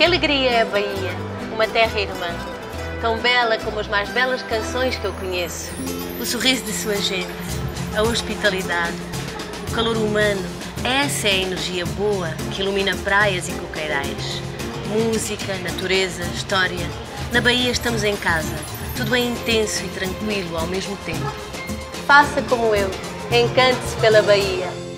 Que alegria é a Bahia, uma terra irmã, tão bela como as mais belas canções que eu conheço. O sorriso de sua gente, a hospitalidade, o calor humano, essa é a energia boa que ilumina praias e coqueirais. Música, natureza, história. Na Bahia estamos em casa, tudo é intenso e tranquilo ao mesmo tempo. Faça como eu, encante-se pela Bahia.